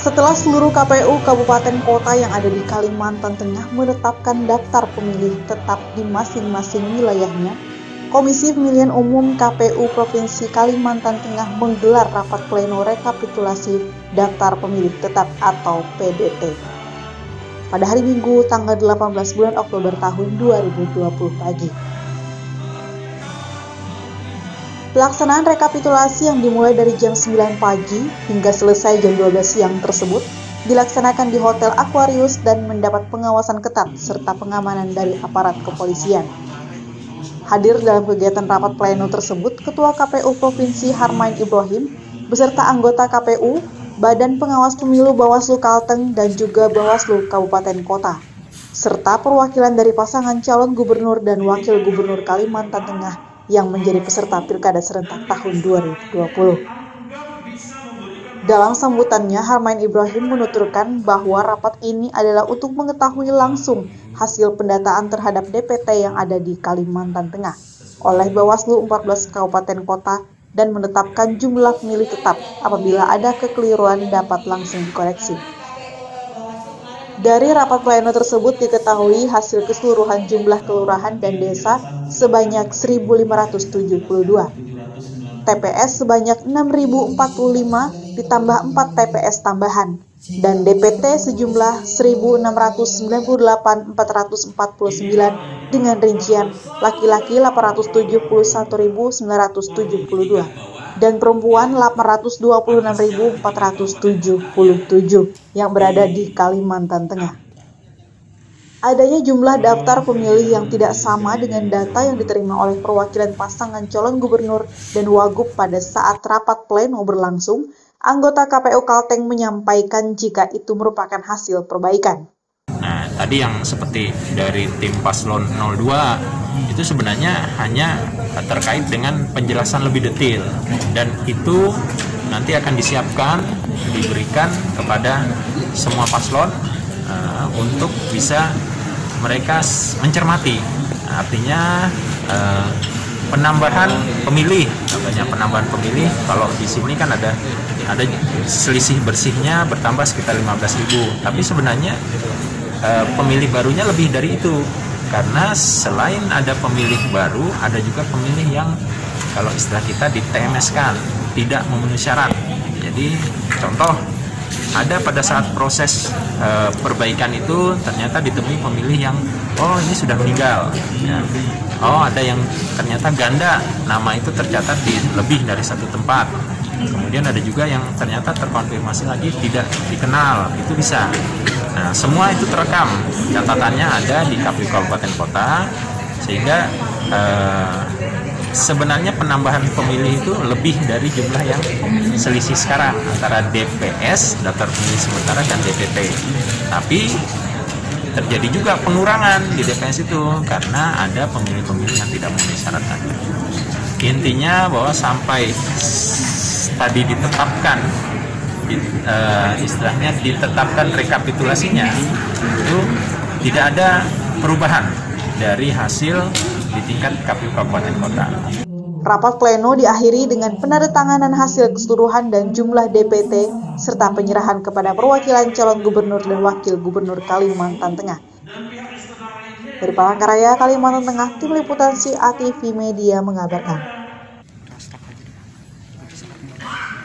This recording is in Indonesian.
Setelah seluruh KPU kabupaten kota yang ada di Kalimantan Tengah menetapkan daftar pemilih tetap di masing-masing wilayahnya, Komisi Pemilihan Umum KPU Provinsi Kalimantan Tengah menggelar rapat pleno rekapitulasi daftar pemilih tetap atau PDT pada hari Minggu tanggal 18 bulan Oktober tahun 2020 pagi. Pelaksanaan rekapitulasi yang dimulai dari jam 9 pagi hingga selesai jam 12 siang tersebut dilaksanakan di Hotel Aquarius dan mendapat pengawasan ketat serta pengamanan dari aparat kepolisian. Hadir dalam kegiatan rapat pleno tersebut Ketua KPU Provinsi Harmain Ibrahim beserta anggota KPU, Badan Pengawas Pemilu Bawaslu Kalteng dan juga Bawaslu Kabupaten Kota, serta perwakilan dari pasangan calon gubernur dan wakil gubernur Kalimantan Tengah yang menjadi peserta Pilkada serentak tahun 2020. Dalam sambutannya, Harmain Ibrahim menuturkan bahwa rapat ini adalah untuk mengetahui langsung hasil pendataan terhadap DPT yang ada di Kalimantan Tengah oleh Bawaslu 14 Kabupaten Kota dan menetapkan jumlah pemilih tetap apabila ada kekeliruan dapat langsung dikoreksi. Dari rapat pleno tersebut diketahui hasil keseluruhan jumlah kelurahan dan desa sebanyak 1.572, TPS sebanyak 6.045 ditambah 4 TPS tambahan, dan DPT sejumlah 1.698.449 dengan rincian laki-laki 871.972 dan perempuan 826.477 yang berada di Kalimantan Tengah. Adanya jumlah daftar pemilih yang tidak sama dengan data yang diterima oleh perwakilan pasangan calon gubernur dan wagub pada saat rapat pleno berlangsung, anggota KPU Kalteng menyampaikan jika itu merupakan hasil perbaikan. Nah, tadi yang seperti dari tim Paslon 02 itu sebenarnya hanya terkait dengan penjelasan lebih detail dan itu nanti akan disiapkan, diberikan kepada semua paslon untuk bisa mereka mencermati. Artinya penambahan pemilih, namanya penambahan pemilih. Kalau di sini kan ada selisih bersihnya bertambah sekitar 15.000, tapi sebenarnya pemilih barunya lebih dari itu. Karena selain ada pemilih baru, ada juga pemilih yang kalau istilah kita di TMS-kan, tidak memenuhi syarat. Jadi contoh, ada pada saat proses perbaikan itu ternyata ditemui pemilih yang ini sudah meninggal. Ya. Ada yang ternyata ganda, nama itu tercatat di lebih dari satu tempat. Kemudian ada juga yang ternyata terkonfirmasi lagi tidak dikenal, itu bisa. Nah, semua itu terekam, catatannya ada di KPU Kabupaten Kota, sehingga sebenarnya penambahan pemilih itu lebih dari jumlah yang selisih sekarang antara DPS, daftar pemilih sementara, dan DPT. Tapi terjadi juga pengurangan di DPS itu karena ada pemilih-pemilih yang tidak memenuhi syarat tadi. Intinya bahwa sampai tadi ditetapkan istilahnya ditetapkan rekapitulasinya itu tidak ada perubahan dari hasil di tingkat KPU Kabupaten Kota. Rapat pleno diakhiri dengan penandatanganan hasil keseluruhan dan jumlah DPT serta penyerahan kepada perwakilan calon gubernur dan wakil gubernur Kalimantan Tengah. Dari Palangkaraya, Kalimantan Tengah, Tim Liputan CA TV Media mengabarkan.